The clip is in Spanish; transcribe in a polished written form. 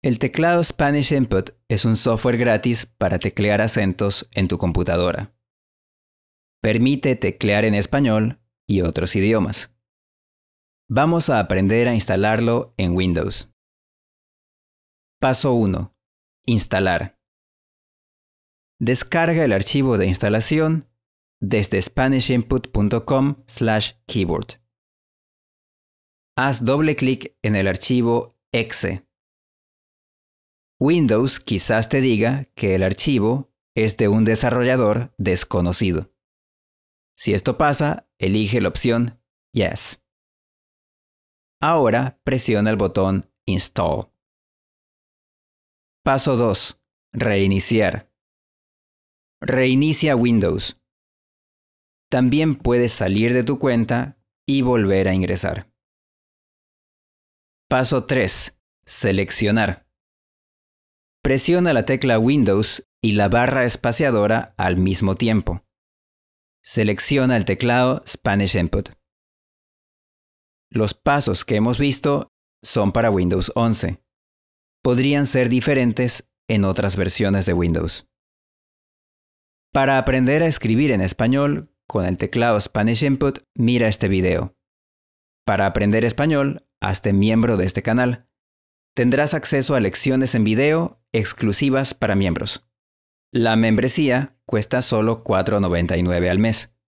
El teclado Spanish Input es un software gratis para teclear acentos en tu computadora. Permite teclear en español y otros idiomas. Vamos a aprender a instalarlo en Windows. Paso 1. Instalar. Descarga el archivo de instalación desde SpanishInput.com/keyboard. Haz doble clic en el archivo exe. Windows quizás te diga que el archivo es de un desarrollador desconocido. Si esto pasa, elige la opción Yes. Ahora presiona el botón Install. Paso 2. Reiniciar. Reinicia Windows. También puedes salir de tu cuenta y volver a ingresar. Paso 3. Seleccionar. Presiona la tecla Windows y la barra espaciadora al mismo tiempo. Selecciona el teclado Spanish Input. Los pasos que hemos visto son para Windows 11. Podrían ser diferentes en otras versiones de Windows. Para aprender a escribir en español con el teclado Spanish Input, mira este video. Para aprender español, hazte miembro de este canal. Tendrás acceso a lecciones en video exclusivas para miembros. La membresía cuesta solo $4.99 al mes.